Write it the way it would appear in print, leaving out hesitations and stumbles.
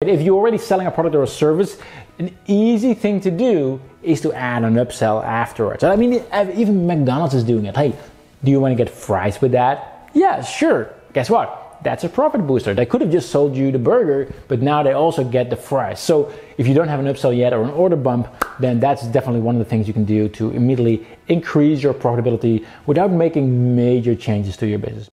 If you're already selling a product or a service, an easy thing to do is to add an upsell afterwards. I mean, even McDonald's is doing it. Hey, do you want to get fries with that? Yeah, sure. Guess what? That's a profit booster. They could have just sold you the burger, but now they also get the fries. So if you don't have an upsell yet or an order bump, then that's definitely one of the things you can do to immediately increase your profitability without making major changes to your business.